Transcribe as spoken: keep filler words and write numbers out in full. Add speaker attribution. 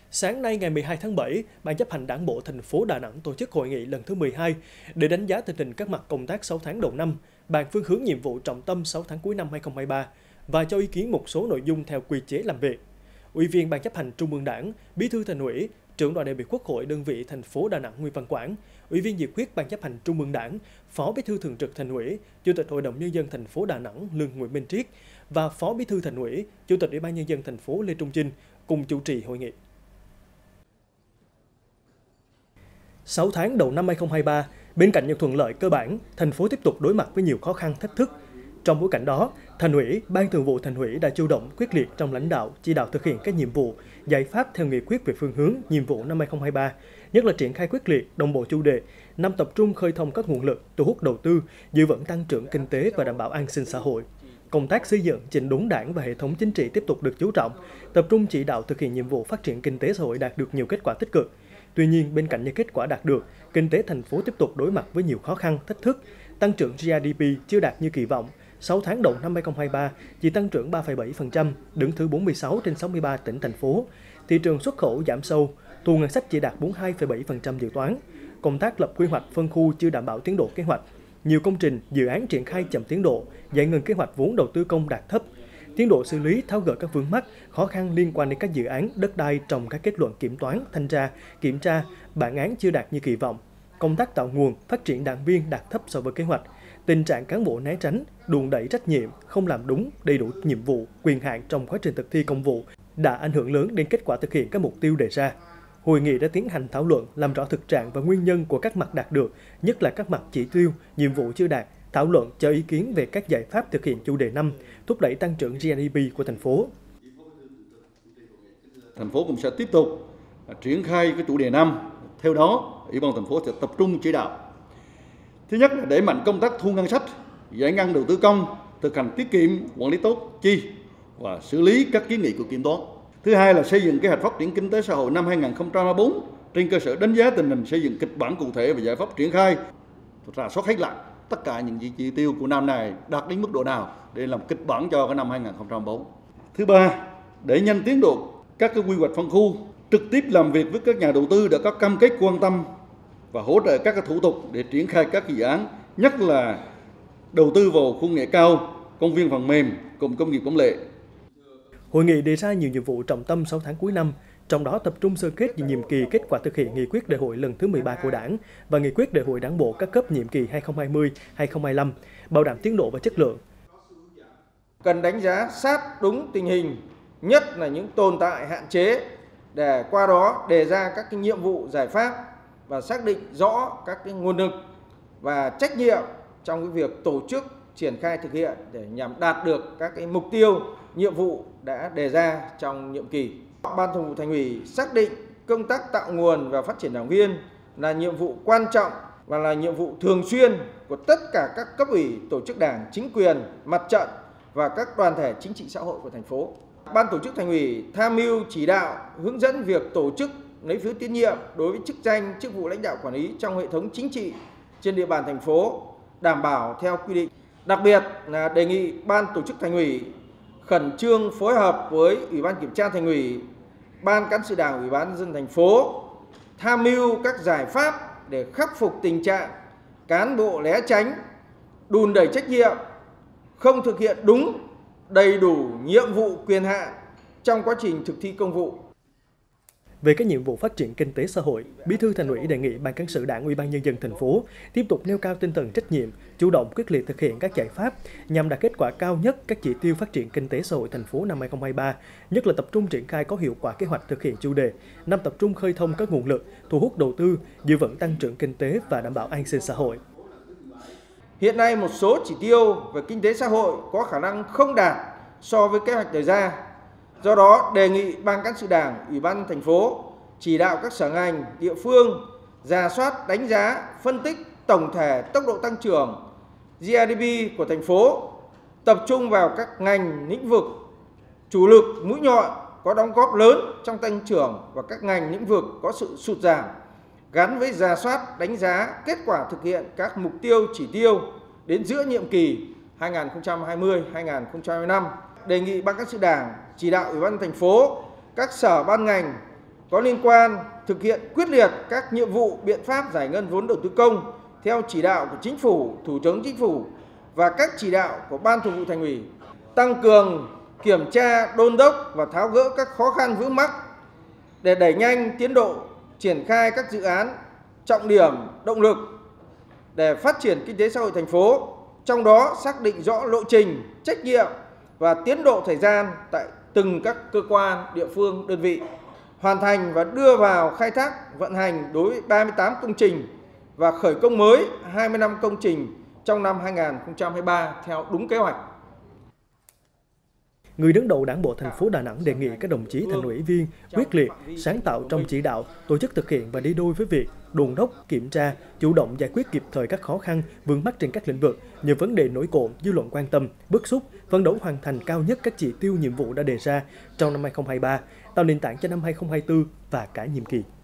Speaker 1: Sáng nay ngày mười hai tháng bảy, Ban chấp hành Đảng bộ thành phố Đà Nẵng tổ chức hội nghị lần thứ mười hai để đánh giá tình hình các mặt công tác sáu tháng đầu năm, bàn phương hướng nhiệm vụ trọng tâm sáu tháng cuối năm hai không hai ba và cho ý kiến một số nội dung theo quy chế làm việc. Ủy viên Ban chấp hành Trung ương Đảng, Bí thư Thành ủy, Trưởng đoàn đại biểu Quốc hội đơn vị thành phố Đà Nẵng Nguyễn Văn Quảng, Ủy viên Dự khuyết Ban chấp hành Trung ương Đảng, Phó Bí thư Thường trực Thành ủy, Chủ tịch Hội đồng nhân dân thành phố Đà Nẵng Lương Nguyễn Minh Triết và Phó Bí thư Thành ủy, Chủ tịch Ủy ban nhân dân thành phố Lê Trung Chinh cùng chủ trì hội nghị. sáu tháng đầu năm hai không hai ba, bên cạnh những thuận lợi cơ bản, thành phố tiếp tục đối mặt với nhiều khó khăn thách thức. Trong bối cảnh đó, Thành ủy, Ban Thường vụ Thành ủy đã chủ động quyết liệt trong lãnh đạo, chỉ đạo thực hiện các nhiệm vụ, giải pháp theo nghị quyết về phương hướng, nhiệm vụ năm hai không hai ba, nhất là triển khai quyết liệt, đồng bộ chủ đề, năm tập trung khơi thông các nguồn lực, thu hút đầu tư, giữ vững tăng trưởng kinh tế và đảm bảo an sinh xã hội. Công tác xây dựng, chỉnh đốn Đảng và hệ thống chính trị tiếp tục được chú trọng, tập trung chỉ đạo thực hiện nhiệm vụ phát triển kinh tế xã hội đạt được nhiều kết quả tích cực. Tuy nhiên, bên cạnh những kết quả đạt được, kinh tế thành phố tiếp tục đối mặt với nhiều khó khăn, thách thức. Tăng trưởng giê đê pê chưa đạt như kỳ vọng. sáu tháng đầu năm hai không hai ba chỉ tăng trưởng ba phẩy bảy phần trăm, đứng thứ bốn mươi sáu trên sáu mươi ba tỉnh thành phố. Thị trường xuất khẩu giảm sâu, thu ngân sách chỉ đạt bốn mươi hai phẩy bảy phần trăm dự toán. Công tác lập quy hoạch phân khu chưa đảm bảo tiến độ kế hoạch. Nhiều công trình, dự án triển khai chậm tiến độ, giải ngân kế hoạch vốn đầu tư công đạt thấp. Tiến độ xử lý tháo gỡ các vướng mắc, khó khăn liên quan đến các dự án đất đai trong các kết luận kiểm toán, thanh tra, kiểm tra, bản án chưa đạt như kỳ vọng. Công tác tạo nguồn, phát triển đảng viên đạt thấp so với kế hoạch. Tình trạng cán bộ né tránh, đùn đẩy trách nhiệm, không làm đúng, đầy đủ nhiệm vụ, quyền hạn trong quá trình thực thi công vụ đã ảnh hưởng lớn đến kết quả thực hiện các mục tiêu đề ra. Hội nghị đã tiến hành thảo luận, làm rõ thực trạng và nguyên nhân của các mặt đạt được, nhất là các mặt chỉ tiêu, nhiệm vụ chưa đạt, thảo luận cho ý kiến về các giải pháp thực hiện chủ đề năm, thúc đẩy tăng trưởng giê đê pê của thành phố.
Speaker 2: Thành phố cũng sẽ tiếp tục triển khai cái chủ đề năm. Theo đó, Ủy ban thành phố sẽ tập trung chỉ đạo. Thứ nhất là đẩy mạnh công tác thu ngân sách, giải ngân đầu tư công, thực hành tiết kiệm, quản lý tốt chi và xử lý các kiến nghị của kiểm toán. Thứ hai là xây dựng kế hoạch phát triển kinh tế xã hội năm hai không hai tư trên cơ sở đánh giá tình hình, xây dựng kịch bản cụ thể và giải pháp triển khai, rà soát hết lại tất cả những chỉ tiêu của năm này đạt đến mức độ nào để làm kịch bản cho cái năm hai không hai tư. Thứ ba, đẩy nhanh tiến độ các cái quy hoạch phân khu, trực tiếp làm việc với các nhà đầu tư đã có cam kết quan tâm và hỗ trợ các cái thủ tục để triển khai các dự án, nhất là đầu tư vào khu công nghệ cao, công viên phần mềm, cụm công nghiệp Cẩm Lệ.
Speaker 1: Hội nghị đề ra nhiều nhiệm vụ trọng tâm sáu tháng cuối năm, trong đó tập trung sơ kết nhiệm kỳ kết quả thực hiện nghị quyết đại hội lần thứ mười ba của Đảng và nghị quyết đại hội Đảng bộ các cấp nhiệm kỳ hai không hai không đến hai không hai lăm, bảo đảm tiến độ và chất lượng.
Speaker 3: Cần đánh giá sát đúng tình hình, nhất là những tồn tại hạn chế để qua đó đề ra các cái nhiệm vụ giải pháp và xác định rõ các cái nguồn lực và trách nhiệm trong cái việc tổ chức triển khai thực hiện để nhằm đạt được các cái mục tiêu, nhiệm vụ đã đề ra trong nhiệm kỳ. Ban Thường vụ Thành ủy xác định công tác tạo nguồn và phát triển đảng viên là nhiệm vụ quan trọng và là nhiệm vụ thường xuyên của tất cả các cấp ủy, tổ chức đảng, chính quyền, mặt trận và các đoàn thể chính trị xã hội của thành phố. Ban tổ chức Thành ủy tham mưu chỉ đạo, hướng dẫn việc tổ chức lấy phiếu tín nhiệm đối với chức danh, chức vụ lãnh đạo quản lý trong hệ thống chính trị trên địa bàn thành phố đảm bảo theo quy định. Đặc biệt là đề nghị Ban tổ chức Thành ủy khẩn trương phối hợp với Ủy ban Kiểm tra Thành ủy, Ban Cán sự Đảng Ủy ban nhân dân thành phố tham mưu các giải pháp để khắc phục tình trạng cán bộ né tránh, đùn đẩy trách nhiệm, không thực hiện đúng, đầy đủ nhiệm vụ quyền hạn trong quá trình thực thi công vụ.
Speaker 1: Về các nhiệm vụ phát triển kinh tế xã hội, Bí thư Thành ủy đề nghị Ban Cán sự Đảng Ủy ban nhân dân thành phố tiếp tục nêu cao tinh thần trách nhiệm, chủ động quyết liệt thực hiện các giải pháp nhằm đạt kết quả cao nhất các chỉ tiêu phát triển kinh tế xã hội thành phố năm hai không hai ba, nhất là tập trung triển khai có hiệu quả kế hoạch thực hiện chủ đề, năm tập trung khơi thông các nguồn lực, thu hút đầu tư, giữ vững tăng trưởng kinh tế và đảm bảo an sinh xã hội.
Speaker 3: Hiện nay một số chỉ tiêu về kinh tế xã hội có khả năng không đạt so với kế hoạch đề ra. Do đó, đề nghị Ban Cán sự Đảng, Ủy ban thành phố chỉ đạo các sở ngành, địa phương rà soát, đánh giá, phân tích tổng thể tốc độ tăng trưởng giê đê pê của thành phố, tập trung vào các ngành, lĩnh vực chủ lực, mũi nhọn có đóng góp lớn trong tăng trưởng và các ngành, lĩnh vực có sự sụt giảm, gắn với rà soát, đánh giá kết quả thực hiện các mục tiêu, chỉ tiêu đến giữa nhiệm kỳ hai nghìn không trăm hai mươi đến hai nghìn không trăm hai mươi lăm. Đề nghị Ban Cán sự Đảng chỉ đạo Ủy ban thành phố, các sở ban ngành có liên quan thực hiện quyết liệt các nhiệm vụ biện pháp giải ngân vốn đầu tư công theo chỉ đạo của Chính phủ, Thủ tướng Chính phủ và các chỉ đạo của Ban Thường vụ Thành ủy, tăng cường kiểm tra, đôn đốc và tháo gỡ các khó khăn vướng mắc để đẩy nhanh tiến độ triển khai các dự án trọng điểm, động lực để phát triển kinh tế xã hội thành phố, trong đó xác định rõ lộ trình, trách nhiệm và tiến độ thời gian tại từng các cơ quan, địa phương, đơn vị, hoàn thành và đưa vào khai thác vận hành đối với ba mươi tám công trình và khởi công mới hai mươi lăm công trình trong năm hai nghìn không trăm hai mươi ba theo đúng kế hoạch.
Speaker 1: Người đứng đầu Đảng bộ thành phố Đà Nẵng đề nghị các đồng chí thành ủy viên quyết liệt, sáng tạo trong chỉ đạo, tổ chức thực hiện và đi đôi với việc đôn đốc, kiểm tra, chủ động giải quyết kịp thời các khó khăn, vướng mắc trên các lĩnh vực, nhiều vấn đề nổi cộm, dư luận quan tâm, bức xúc, phấn đấu hoàn thành cao nhất các chỉ tiêu nhiệm vụ đã đề ra trong năm hai nghìn không trăm hai mươi ba, tạo nền tảng cho năm hai nghìn không trăm hai mươi tư và cả nhiệm kỳ.